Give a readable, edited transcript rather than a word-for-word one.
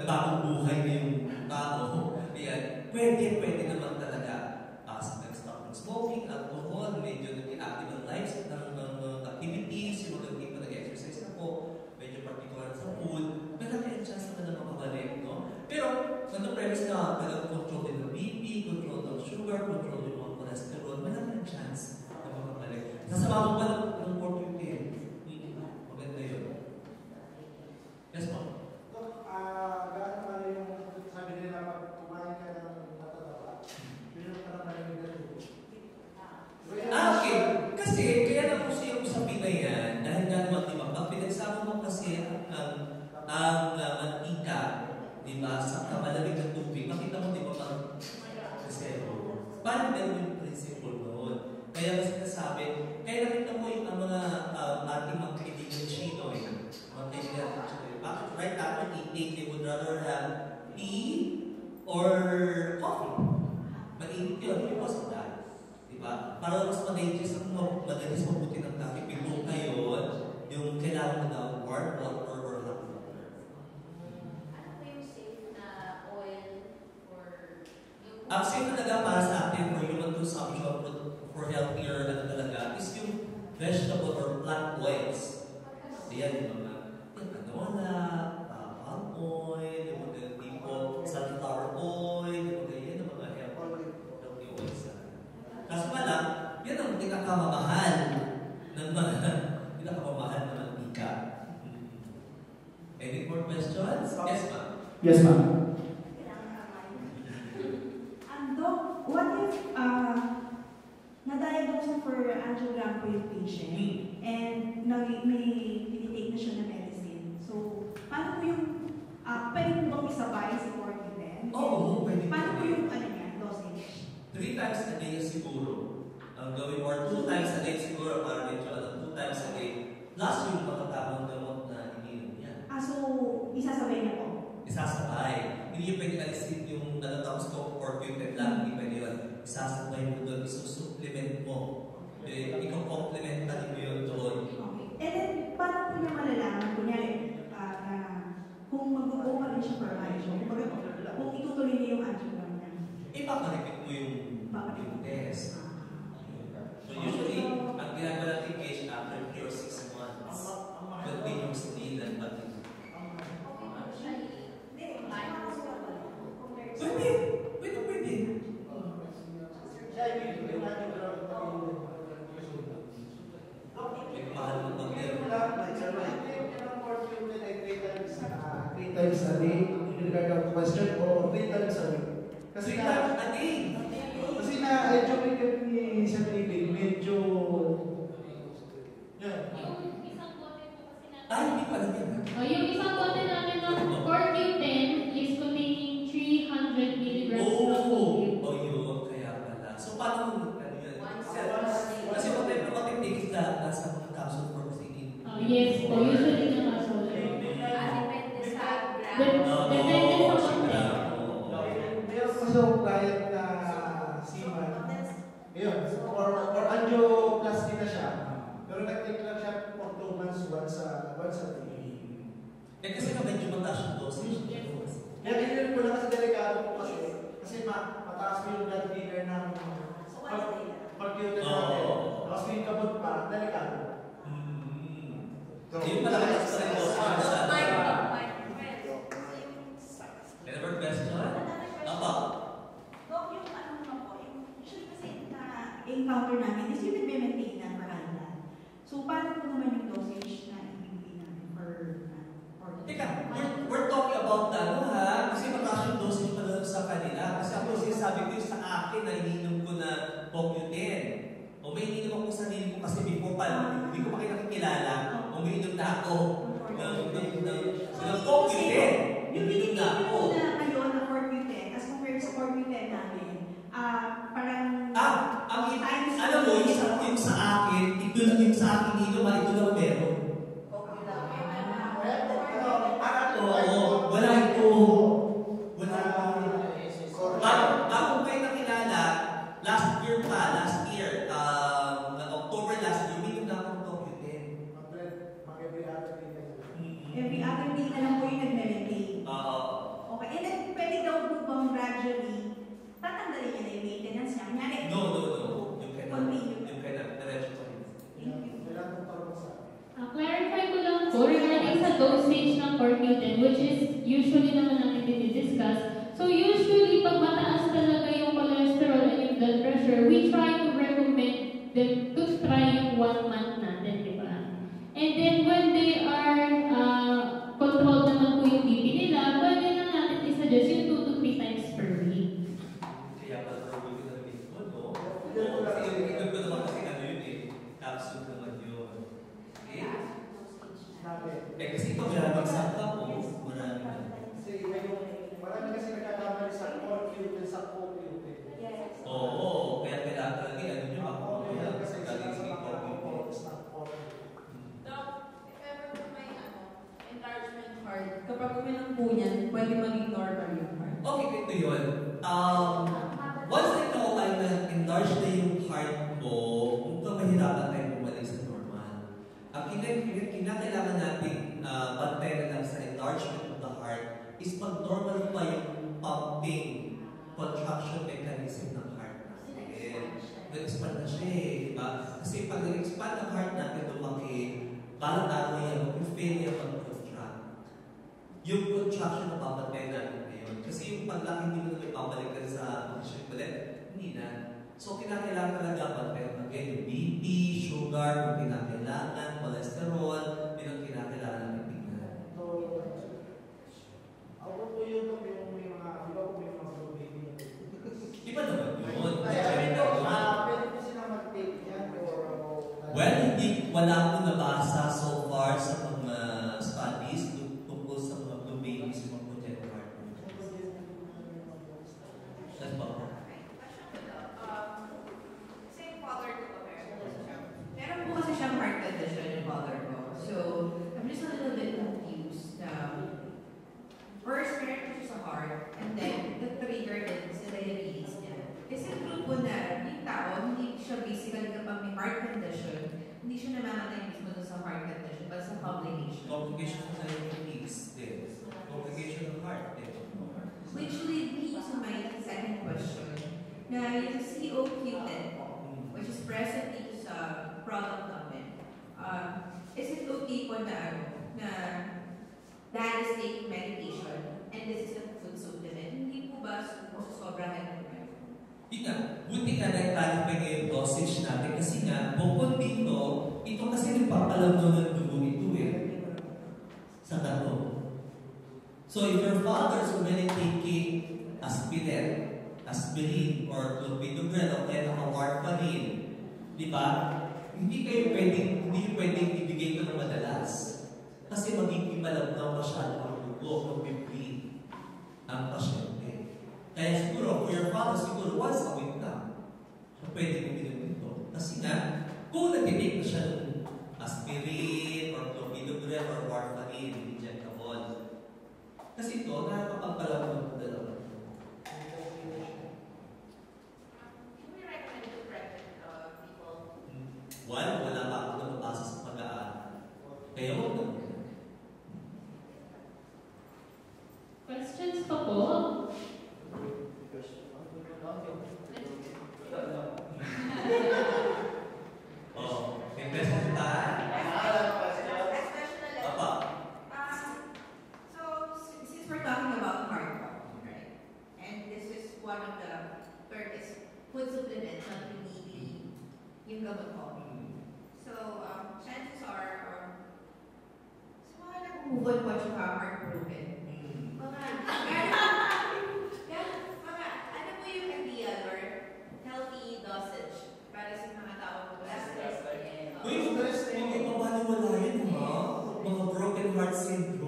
bagong buhay na yung tao. Ayan, pwede naman talaga. Nag-stop ng smoking, alcohol, medyo naging active ng lives, ng activities, yung mga tipo nag-exercise na po, medyo particular sa food, malaki ang chance naman na makabalik, no? Pero, premise na talagang control din ng BP, control ng sugar, control yung mga cholesterol, malaki ang chance na makabalik. Sasama mo ba ng pork yung tin? Maganda yun. Yes, ma'am. Gaano ba yung sabi nila pag kumain ka ng matataba? Meron ka naman yung ganito. Okay. Kasi, kaya na po siya usapin na yan, dahil nga naman, di ba, pag pinagsama mo kasi ang mantika, di ba, sa malamig na tubig, makita mo, di ba, kasi, parang meron yung principle noon. Kaya kasi nasabi, kaya nakita mo yung mga ating mga kaibigan Chino, mga kaibigan Chino. Actually, right after eating, they would rather have tea or coffee. Mainit yun, because of that. Diba? Para mas madaligis mabuti ng coffee, bigong ngayon, yung kailangan mo na warm water or hot water. Ano ba yung safe na oil for yung... Ang safe talaga para sa atin for human consumption, for healthier talaga, is yung vegetable or plant oils. Ayan yung mga canola, palm oil, yung mga tipo, sunflower oil, yung mga yan, yung mga healthy oils. Kaso nga lang, yan ang pinakamamahal ng mantika. Any more questions? Yes, ma'am. Yes, ma'am. Doc, what if na-diagnose for angiogram po yung patient and may tinitake na siya na medicine? So, paano po yung, pwede po bang isabay si Cortiven? Oo, pwede. Paano po yung dosage? 3 times a day siguro. Ang gawin, or 2 times a day siguro, para medyo 2 times a day. Plus yung makatamang gamot na ininom niya. So, isasabay na po? Isasabay. Hindi yung pwede alisin yung natatapos ko or Cortiven lang. Hindi pwede yun. Isasabay mo doon, isusupplement mo. Ikaw complementan mo yun doon. Okay. And then, paano po niya malalaman? Kunyari, kung mag-go pa rin siya for angio, kung itutuloy niya yung angiogram niya. Ipaparipit mo yung test. So usually, ang ginagawa natin case after 3 or 6 months, continuously and continuously. Pwede. May mahal mo pag meron. 3 times a day, in regard of question, o 3 times a week. Kasi 3 times a day. Kasi na-educate ni Sir David, medyo... Yung isang bote po kasi natin... Hindi pala yan. Yung isang bote namin ng Cortiven is containing 300 milligrams of sodium. Yun. Kaya pala. So, paano yun? Kasi matipigil na sa mga capsule for singing. Yes po. Usually na capsule. Depende sa Depende sa content. Meron kasi yung client na seaman. Yun. Or angioplasty na siya. Pero nag-take lang siya for 2 months once a day. Kasi medyo mataas yung dosage. Kaya ganyan ko lang kasi delikado po kasi mataas mo yung blood thinner ng pag-cuter natin. Tapos may kabot pa, delikado. Hindi pala kasi sa dosage. Never question? Apa? Dok, yung ano naman po, usually kasi na-encounter namin is yung nagme-maintain na maranda. So, paano po naman yung dosage na ibibigay namin for Teka, we're talking about kasi mataas yung dosage pala sa kanila. Kasi ako sinasabi ko yung sa akin na ininom ko na Pocuten. O may ininom ako sa sarili ko kasi before pa, hindi ko pa nakikilala. O may inom na ako ng Kanyari, No. You cannot. Continue. You cannot. Diretso pa rin. Kailangan tarong sa akin. Clarify ko lang po regarding sa dosage ng Corcutin, which is usually naman natin dinidiscuss. So usually, pag mataas talaga yung cholesterol and yung blood pressure, we try to recommend them to try yung 1 month natin, di ba? And then when they are controlled naman po yung BP nila, pwede na natin i-suggest yung 2 to 3 times per week. Kaya pala probably na rin mo, no? Kasi yung ikot ko naman kasi ano yun eh. Capsule naman yun. Okay? Kasi ito maraming sakta po. Maraming na. Kasi marami kasi nagkakamali sa Corcutin sa Corcutin. Oo, kaya kailangan talaga ano nyo ako. Kaya Kasi galing sa sa mga ito. Corcutin sa Corcutin. Doc, if ever po may enlargement heart, kapag uminom po niyan, pwede maging normal yung heart. Okay, ito yun. Once na ikaw ay na-enlarge na yung heart mo, ito mahirapan tayo bumalik sa normal. Ang kinakailangan natin bantayan lang sa enlargement of the heart is pag normal pa yung pumping contraction mechanism ng heart natin. Nag-expand na siya eh, diba? Kasi pag nag-expand ang heart natin, lumaki, balang araw yan, mag-fail yan mag-contract. Yung contraction na papantayan natin ngayon. Kasi yung paglaki hindi mo na may pabalikan sa position ulit, hindi na. So, kinakailangan talaga bantayan again yung BP, sugar, kung kinakailangan, cholesterol, yun ang kinakailangan natin tingnan. So, ako po yun yung may mga, di ba po may mga protein. Iba naman yun. Pwede po silang mag-take yan or... Well, wala ko nabasa so far sa mga studies tungkol sa mga blue babies, mga congenital heart. That's ba po? Same father ko America. Meron po kasi siyang heart condition yung father ko. So, I'm just a little bit confused. First, meron po siya sa heart, and then the trigger din sa diabetes niya. Is it true po na yung tao, hindi siya basically kapag may heart condition, hindi siya namamatay mismo dun sa heart condition, but sa complication. Complication sa diabetes din. Complication ng heart din. Which leads me to my second question. Na yung COQ10, which is presently sa product namin, is it okay po na dad is taking medication and this is a food supplement? Hindi po ba sobrahan po kayo? Buti nga na-clarify ngayon yung dosage natin kasi nga, bukod dito, ito kasi nagpapalagdo ng dugo ito eh. Sa kato. So if your father is already taking aspirin or clopidogrel o kaya naka-warfarin, di ba? Hindi pwedeng ibigay ito ng madalas. Kasi magiging malabnaw masyado ang dugo, mag-bleed ang pasyente. Kaya siguro, for your father, siguro once a week na, so pwede uminom ito. Kasi nga, kung nag-take na siya ng aspirin or clopidogrel or warfarin, injectable. Kasi ito, nakakapagpalabnaw ng dalawa. Can we recommend to pregnant people? Wala pa ako na mabasa sa pag-aaral. Kaya huwag na. Questions pa po? May question tayo? Apa? So, since we're talking about heart problem, right? And this is one of the third is food supplements, not really yung gamot ko. So, chances are, sa mga nag-move on po at saka heartbroken, ano po yung ideal or healthy dosage para sa mga tao po stress? Uy, huwag yung mawala yan, ha? Mga broken heart syndrome.